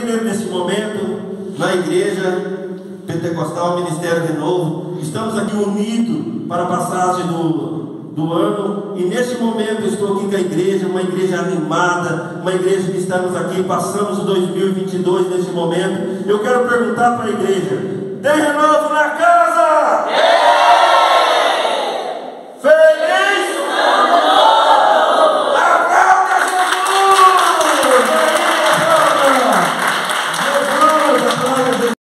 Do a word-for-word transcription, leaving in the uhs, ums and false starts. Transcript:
querido, nesse momento, na igreja pentecostal, Ministério Renovo, estamos aqui unidos para a passagem do, do ano, e neste momento eu estou aqui com a igreja, uma igreja animada, uma igreja que estamos aqui, passamos o dois mil e vinte e dois neste momento. Eu quero perguntar para a igreja: tem renovo na casa?